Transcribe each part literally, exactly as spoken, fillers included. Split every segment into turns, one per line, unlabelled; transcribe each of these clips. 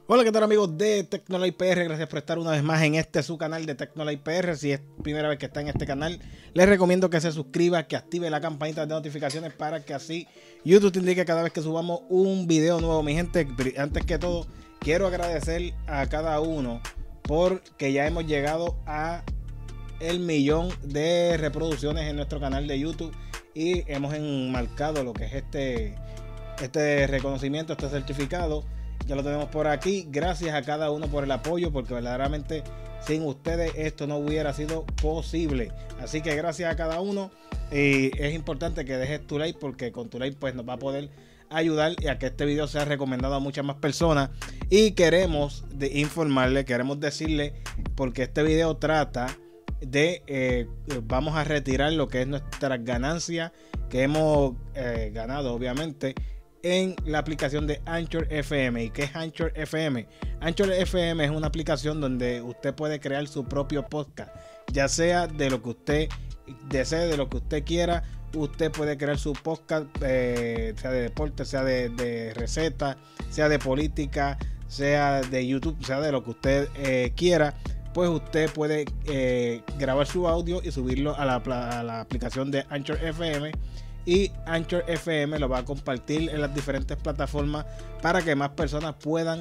Hola, ¿qué tal amigos de Tecnolive P R? Gracias por estar una vez más en este su canal de Tecnolive P R. Si es primera vez que está en este canal, les recomiendo que se suscriba, que active la campanita de notificaciones para que así YouTube te indique cada vez que subamos un video nuevo. Mi gente, antes que todo, quiero agradecer a cada uno porque ya hemos llegado a el millón de reproducciones en nuestro canal de YouTube y hemos enmarcado lo que es este, este reconocimiento, este certificado. Ya lo tenemos por aquí. Gracias a cada uno por el apoyo, porque verdaderamente sin ustedes esto no hubiera sido posible. Así que gracias a cada uno. Y es importante que dejes tu like, porque con tu like pues nos va a poder ayudar y a que este video sea recomendado a muchas más personas. Y queremos de informarle, queremos decirle, porque este video trata de eh, vamos a retirar lo que es nuestras ganancias que hemos eh, ganado, obviamente, en la aplicación de Anchor F M. ¿Y qué es Anchor F M? Anchor F M es una aplicación donde usted puede crear su propio podcast, ya sea de lo que usted desee, de lo que usted quiera. Usted puede crear su podcast, eh, sea de deporte, sea de, de receta, sea de política, sea de YouTube, sea de lo que usted eh, quiera. Pues usted puede eh, grabar su audio y subirlo a la, a la aplicación de Anchor F M. Y Anchor F M lo va a compartir en las diferentes plataformas para que más personas puedan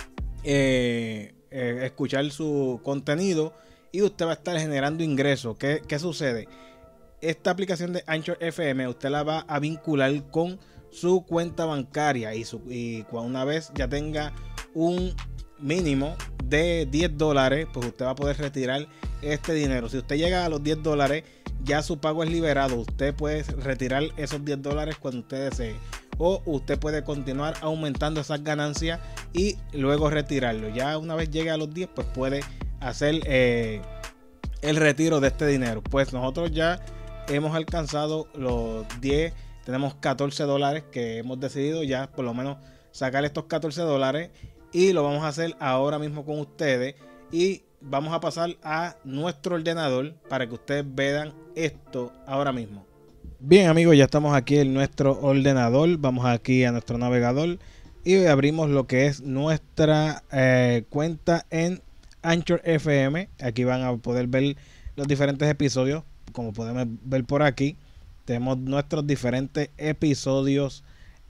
eh, eh, escuchar su contenido y usted va a estar generando ingresos. ¿Qué, qué sucede? Esta aplicación de Anchor F M usted la va a vincular con su cuenta bancaria y, su, y una vez ya tenga un mínimo de diez dólares, pues usted va a poder retirar este dinero. Si usted llega a los diez dólares, ya su pago es liberado. Usted puede retirar esos diez dólares cuando usted desee, o usted puede continuar aumentando esas ganancias y luego retirarlo. Ya una vez llegue a los diez, pues puede hacer eh, el retiro de este dinero. Pues nosotros ya hemos alcanzado los diez, tenemos catorce dólares que hemos decidido ya por lo menos sacar estos catorce dólares, y lo vamos a hacer ahora mismo con ustedes. Y vamos a pasar a nuestro ordenador para que ustedes vean esto ahora mismo. Bien amigos, ya estamos aquí en nuestro ordenador. Vamos aquí a nuestro navegador y abrimos lo que es nuestra eh, cuenta en Anchor F M. Aquí van a poder ver los diferentes episodios. Como podemos ver por aquí, tenemos nuestros diferentes episodios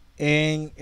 en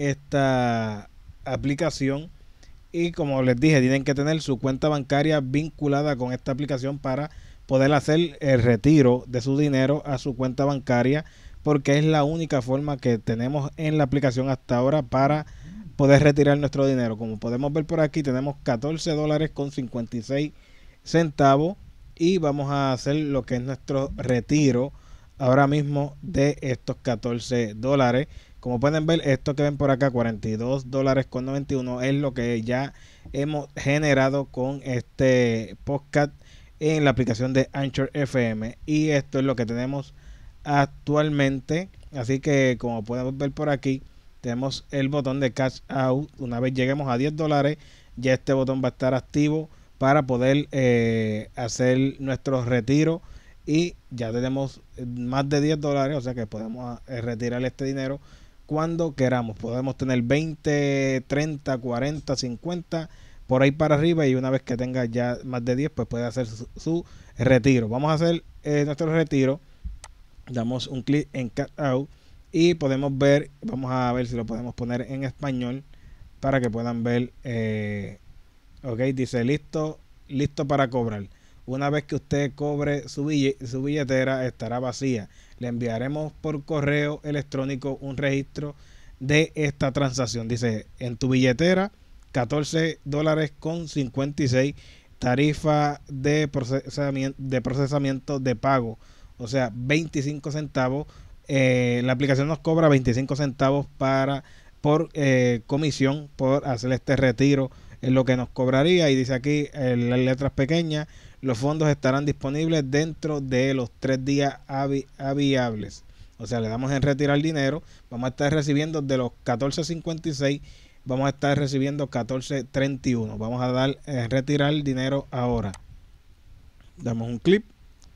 esta aplicación. Y como les dije, tienen que tener su cuenta bancaria vinculada con esta aplicación para poder hacer el retiro de su dinero a su cuenta bancaria, porque es la única forma que tenemos en la aplicación hasta ahora para poder retirar nuestro dinero. Como podemos ver por aquí, tenemos catorce dólares con cincuenta y seis centavos y vamos a hacer lo que es nuestro retiro ahora mismo de estos catorce dólares. Como pueden ver, esto que ven por acá, cuarenta y dos dólares con noventa y uno, es lo que ya hemos generado con este podcast en la aplicación de Anchor F M. Y esto es lo que tenemos actualmente. Así que como pueden ver por aquí, tenemos el botón de Cash Out. Una vez lleguemos a diez dólares, ya este botón va a estar activo para poder eh, hacer nuestro retiro. Y ya tenemos más de diez dólares, o sea que podemos eh, retirar este dinero cuando queramos. Podemos tener veinte, treinta, cuarenta, cincuenta por ahí para arriba, y una vez que tenga ya más de diez, pues puede hacer su, su retiro. Vamos a hacer eh, nuestro retiro. Damos un clic en Cash Out y podemos ver, vamos a ver si lo podemos poner en español para que puedan ver. Eh, ok, dice listo, listo para cobrar. Una vez que usted cobre su, billet, su billetera estará vacía. Le enviaremos por correo electrónico un registro de esta transacción. Dice, en tu billetera, catorce dólares con cincuenta y seis, tarifa de procesamiento, de procesamiento de pago, o sea, veinticinco centavos. Eh, la aplicación nos cobra veinticinco centavos para, por eh, comisión por hacer este retiro. Es lo que nos cobraría. Y dice aquí en las letras pequeñas, los fondos estarán disponibles dentro de los tres días habi habiables. O sea, le damos en retirar dinero. Vamos a estar recibiendo de los catorce cincuenta y seis, vamos a estar recibiendo catorce treinta y uno. Vamos a dar en retirar dinero ahora. Damos un clic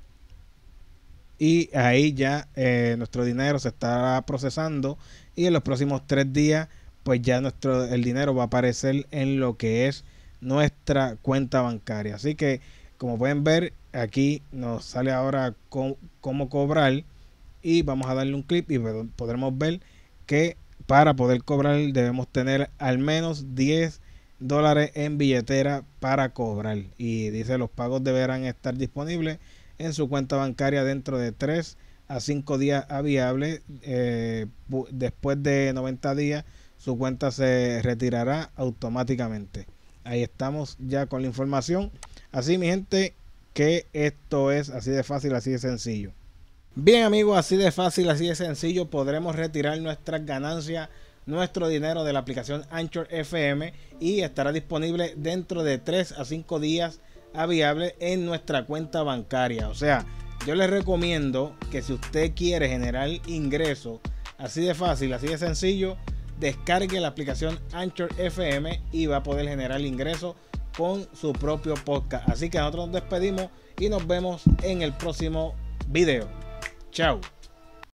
y ahí ya eh, nuestro dinero se está procesando, y en los próximos tres días pues ya nuestro el dinero va a aparecer en lo que es nuestra cuenta bancaria. Así que, como pueden ver, aquí nos sale ahora con, cómo cobrar, y vamos a darle un clic y podremos ver que para poder cobrar debemos tener al menos diez dólares en billetera para cobrar, y dice los pagos deberán estar disponibles en su cuenta bancaria dentro de tres a cinco días hábiles. Eh, después de noventa días su cuenta se retirará automáticamente. Ahí estamos ya con la información. Así, mi gente, que esto es así de fácil, así de sencillo. Bien, amigos, así de fácil, así de sencillo podremos retirar nuestras ganancias, nuestro dinero de la aplicación Anchor F M, y estará disponible dentro de tres a cinco días hábiles en nuestra cuenta bancaria. O sea, yo les recomiendo que si usted quiere generar ingresos así de fácil, así de sencillo, descargue la aplicación Anchor F M y va a poder generar ingresos con su propio podcast. Así que nosotros nos despedimos y nos vemos en el próximo video. Chao.